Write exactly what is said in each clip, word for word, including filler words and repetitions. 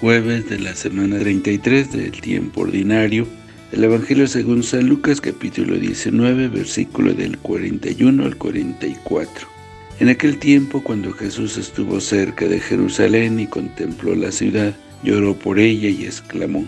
jueves de la semana treinta y tres del tiempo ordinario. El Evangelio según San Lucas, capítulo diecinueve, versículo del cuarenta y uno al cuarenta y cuatro. En aquel tiempo, cuando Jesús estuvo cerca de Jerusalén y contempló la ciudad, lloró por ella y exclamó: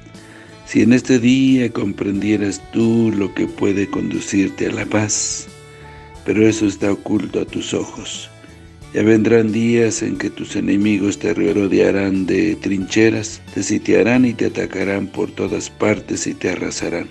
si en este día comprendieras tú lo que puede conducirte a la paz, pero eso está oculto a tus ojos. Ya vendrán días en que tus enemigos te rodearán de trincheras, te sitiarán y te atacarán por todas partes y te arrasarán.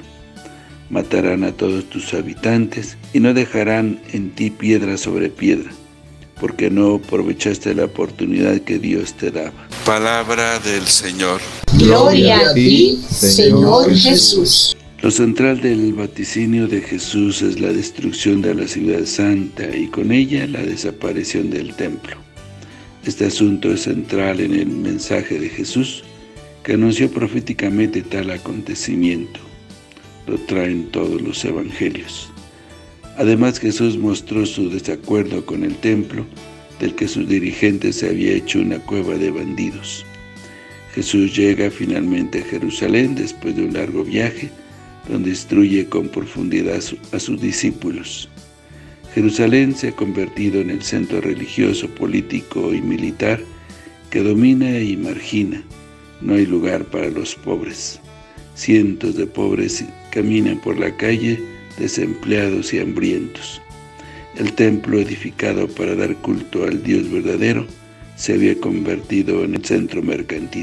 Matarán a todos tus habitantes y no dejarán en ti piedra sobre piedra, porque no aprovechaste la oportunidad que Dios te daba. Palabra del Señor. Gloria a ti, Señor Jesús. Lo central del vaticinio de Jesús es la destrucción de la ciudad santa y con ella la desaparición del templo. Este asunto es central en el mensaje de Jesús, que anunció proféticamente tal acontecimiento. Lo traen todos los evangelios. Además, Jesús mostró su desacuerdo con el templo, del que sus dirigentes se había hecho una cueva de bandidos. Jesús llega finalmente a Jerusalén después de un largo viaje, donde instruye con profundidad a, su, a sus discípulos. Jerusalén se ha convertido en el centro religioso, político y militar que domina y margina. No hay lugar para los pobres. Cientos de pobres caminan por la calle, desempleados y hambrientos. El templo, edificado para dar culto al Dios verdadero, se había convertido en el centro mercantil.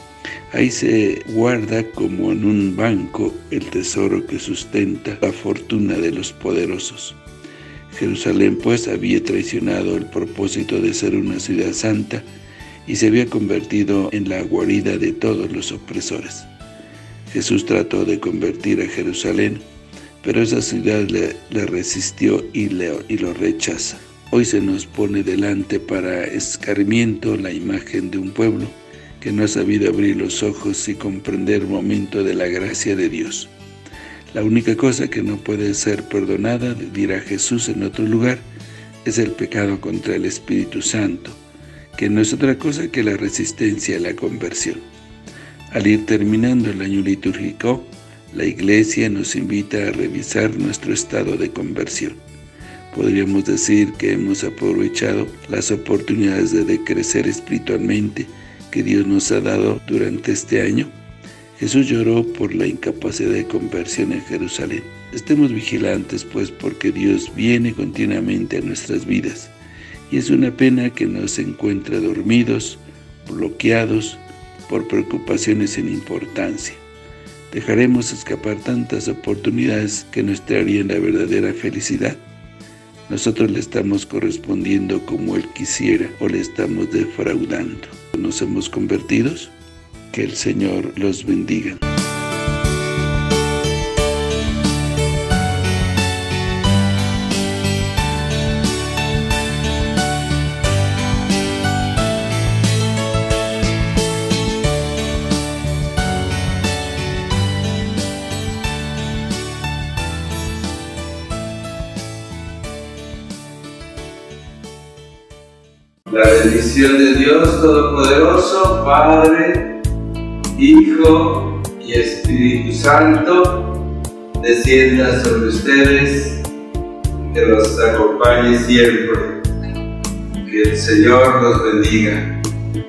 Ahí se guarda como en un banco el tesoro que sustenta la fortuna de los poderosos. Jerusalén, pues, había traicionado el propósito de ser una ciudad santa y se había convertido en la guarida de todos los opresores. Jesús trató de convertir a Jerusalén, pero esa ciudad le, le resistió y, le, y lo rechaza. Hoy se nos pone delante para escarmiento la imagen de un pueblo que no ha sabido abrir los ojos y comprender el momento de la gracia de Dios. La única cosa que no puede ser perdonada, dirá Jesús en otro lugar, es el pecado contra el Espíritu Santo, que no es otra cosa que la resistencia a la conversión. Al ir terminando el año litúrgico, la Iglesia nos invita a revisar nuestro estado de conversión. Podríamos decir que hemos aprovechado las oportunidades de, de crecer espiritualmente que Dios nos ha dado durante este año. Jesús lloró por la incapacidad de conversión en Jerusalén. Estemos vigilantes, pues, porque Dios viene continuamente a nuestras vidas, y es una pena que nos encuentre dormidos, bloqueados por preocupaciones sin importancia. ¿Dejaremos escapar tantas oportunidades que nos traerían la verdadera felicidad? Nosotros le estamos correspondiendo como Él quisiera o le estamos defraudando. ¿Nos hemos convertido? Que el Señor los bendiga. La bendición de Dios Todopoderoso, Padre, Hijo y Espíritu Santo, descienda sobre ustedes, que los acompañe siempre. Que el Señor los bendiga.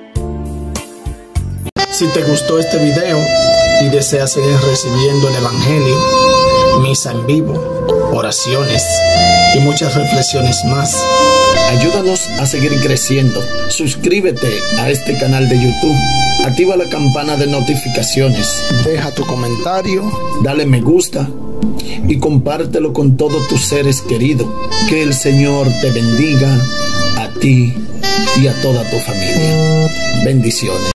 Si te gustó este video y deseas seguir recibiendo el Evangelio, misa en vivo, oraciones y muchas reflexiones más, ayúdanos a seguir creciendo. Suscríbete a este canal de YouTube, activa la campana de notificaciones, deja tu comentario, dale me gusta y compártelo con todos tus seres queridos. Que el Señor te bendiga a ti y a toda tu familia. Bendiciones.